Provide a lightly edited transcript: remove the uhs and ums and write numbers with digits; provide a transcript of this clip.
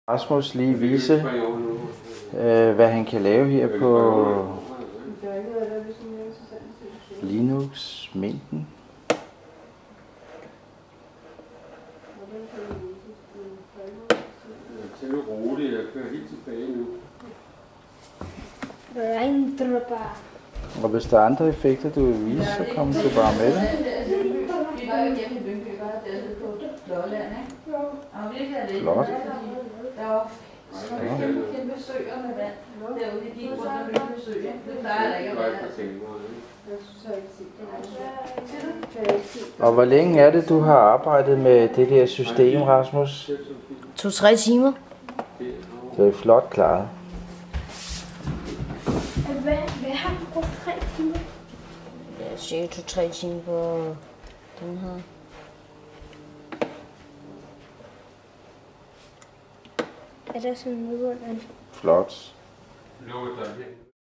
Rasmus lige vise, hvad han kan lave her på Linux Minden. Det er roligt, jeg kører helt tilbage nu. Og hvis der er andre effekter, du vil vise, så kommer du bare med det. Flot. Og hvor længe er det, du har arbejdet med det der system, Rasmus? 2-3 timer. Det er flot klaret. Hvad har du brugt 3 timer? Ja, cirka 2-3 timer på den her. Er der sådan noget, Flot.